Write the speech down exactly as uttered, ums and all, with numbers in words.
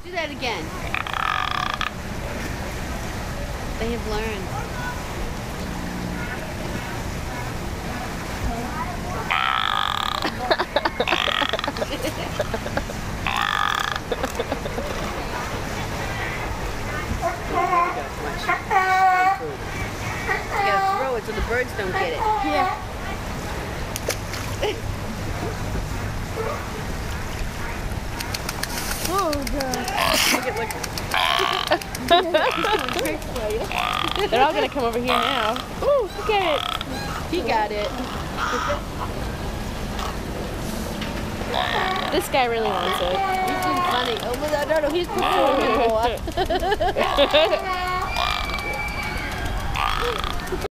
Do that again. They have learned. You gotta throw it so the birds don't get it. Yeah. Oh god. Look at, look. They're all gonna come over here now. Ooh, look at it. He got it. This guy really wants it. He's been funny. Oh, no, no, no, he's pursuing him more.